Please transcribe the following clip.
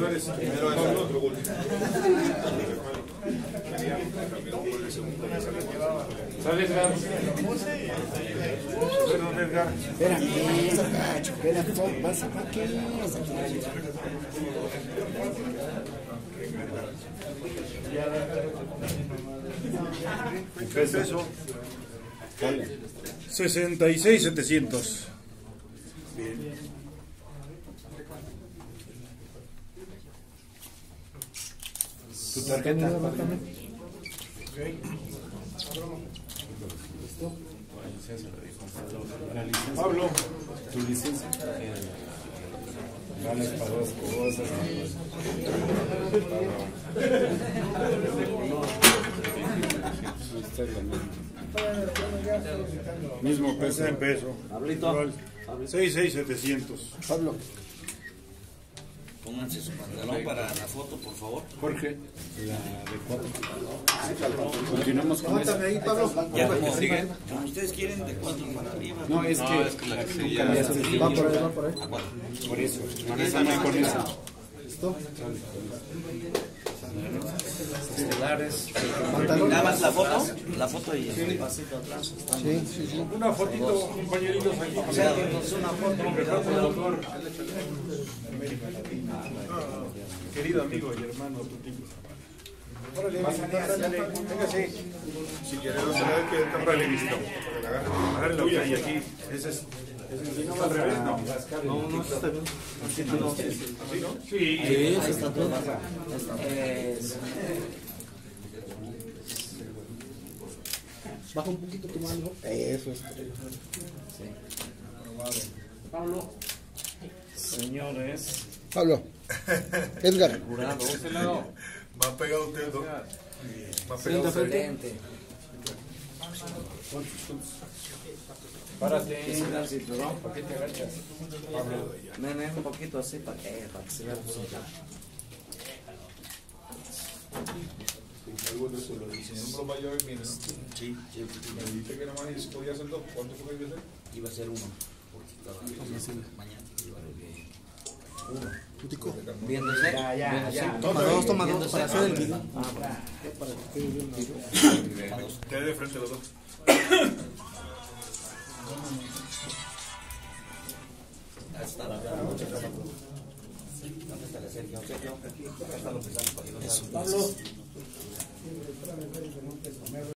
Álvarez, primero es el otro gol. Sale Edgar. Espérame, cacho, espérame, vas a pa' qué. Peso. 66,700. Tu tarjeta. Pablo. Tu licencia. Vale para dos cosas. Mismo peso. En peso. Pablito. 66,700. Pablo. Pónganse su pantalón para la foto, por favor. Jorge. La de 4. Continuamos con eso. Ya como siguen. Como ustedes quieren, de 4 para arriba. No, es que la que tú sigue cambiaste de Va por ahí, va por ahí. A 4. por eso. Manejamos con eso. ¿Listo? Estelares. Pantalón. Nada más la foto y el pasito atrás. Sí, sí, sí. Una fotito, compañeritos, aquí. O sea, es una foto. Querido amigo y hermano, tu tipo. Véngase. Si quieres no se ve que está para el visto. Agarre la tuya y aquí. Ese es. No, al revés, no. No, está bien. ¿Así no? Sí. Ahí está todo. Baja un poquito tu mano. Eso es. Pablo. Señores. Pablo. Edgar. Jurado. Va a pegar usted, ¿no? Va a pegar usted. Excelente. Párate. ¿Por qué te agachas? Nene, un poquito así para que se vea el cinturón. Algo de eso lo dice. El hombro mayor es menos. Sí, sí. Me dijiste que nomás podía hacer dos. ¿Cuánto fue que iba a hacer? Iba a ser uno. Porque estaba mañana. Putico. Viéndose. Toma dos para hacer el video. Quede de frente los dos. Hasta la cara. ¿Dónde está la Sergio? Sergio, acá está lo pesado para que no salga. Pablo.